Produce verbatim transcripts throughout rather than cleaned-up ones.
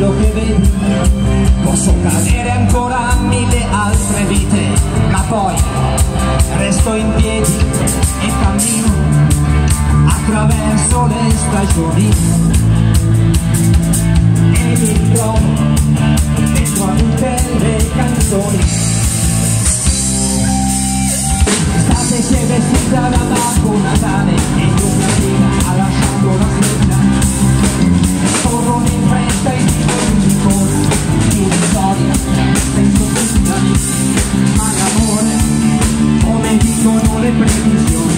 quello che vedi. Posso cadere ancora mille altre vite, ma poi resto in piedi e cammino attraverso le stagioni e mi trovo dentro a tutte le canzoni. L'estate si è vestita da Babbo Natale e l'umanità ha lasciato la stella. Corrono in fretta e di corsa più di storia senza finta, ma l'amore, come dicono le previsioni,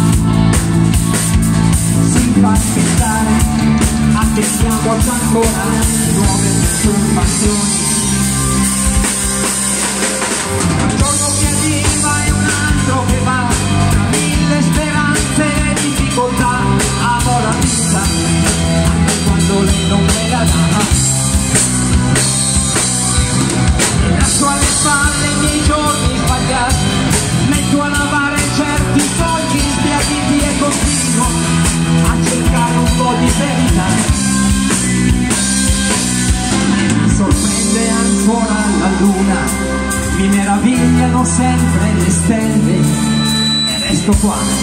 si fa aspettare, attendiamo ancora nuove turbazioni. Un giorno che arriva e un altro che va, tra mille speranze e difficoltà, amo la vita anche quando lei non me la dà. Lascio alle spalle i miei giorni sbagliati, metto a lavare certi sogni sbiaditi e continuo a cercare un po' di verità. Mi sorprende ancora la luna, mi meravigliano sempre le stelle e resto qua.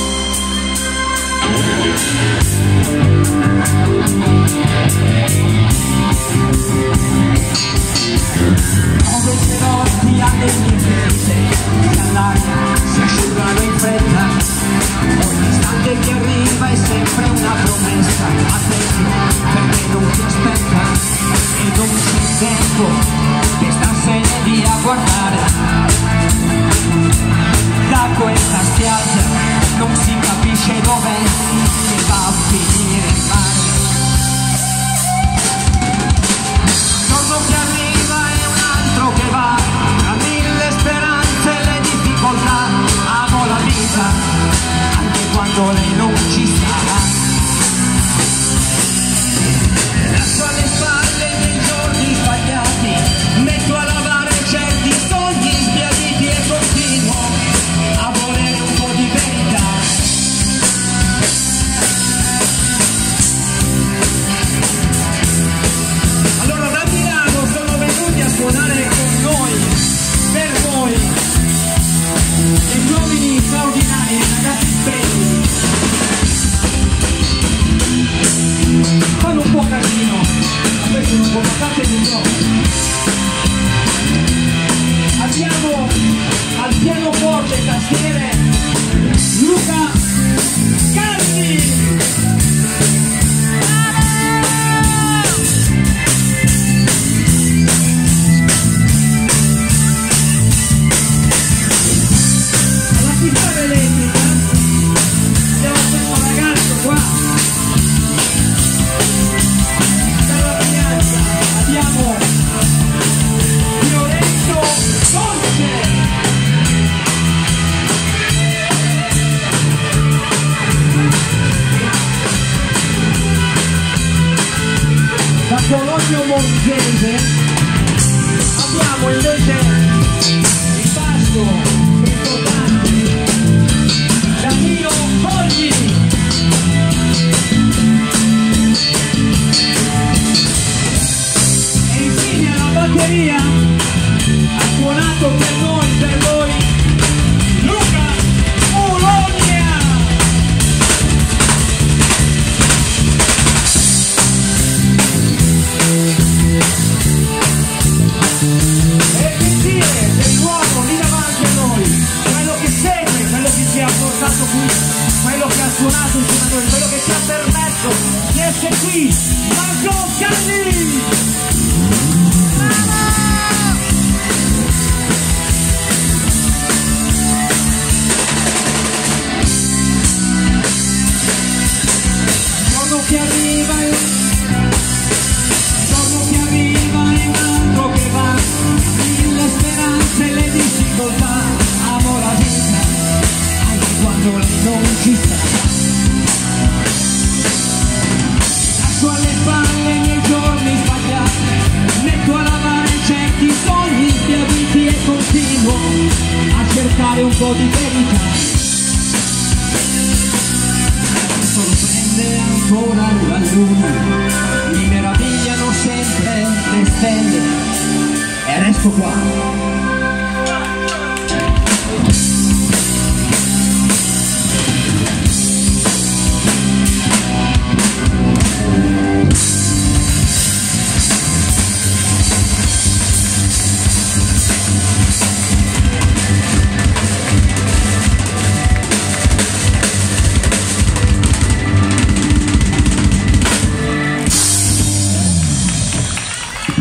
Ho queste notti alle mie ferite, che all'aria si asciugano in fretta. Ogni istante che arriva è sempre una promessa, attendi perché non ti aspetta e non c'è tempo che starsene via a guardare. Da questa spiaggia non si capisce dov'è che va a finire il mare. Un giorno che arriva e un altro che va, tra mille speranze e le difficoltà, amo la vita anche quando lei non ci sarà. Lascio alle spalle i miei giorni sbagliati, metto a lavare certi sogni sbiaditi e continuo a volere un po' di verità. Allora da Milano sono venuti a suonare con noi, per voi, degli uomini straordinari, ragazzi splendidi. Fanno un po' casino, ma questo non può passare di no. Abbiamo al pianoforte e tastiere Luca Calvi. Alla chitarra elettrica abbiamo questo ragazzo qua. Dalla piazza abbiamo Lorenzo Dolce. Da Cologno Monzese abbiamo invece il basso importante Danilo Fogli. E infine alla batteria ha suonato per noi, per voi, Luca Ulonia. E il pensiero dell'uomo lì davanti a noi, quello che segue, quello che ci ha portato qui, quello che ha suonato insieme a noi, quello che ci ha permesso di essere qui, Marco Calvi! Giorno che arriva e giorno che arriva e un altro che va, mille speranze e le difficoltà, amo la vita anche quando lei non ci sta. Lascio alle spalle i miei giorni sbagliati, metto a lavare certi sogni sbiaditi e continuo a cercare un po' di verità. Mi sorprende ancora la luna, mi meravigliano sempre Ecco qua.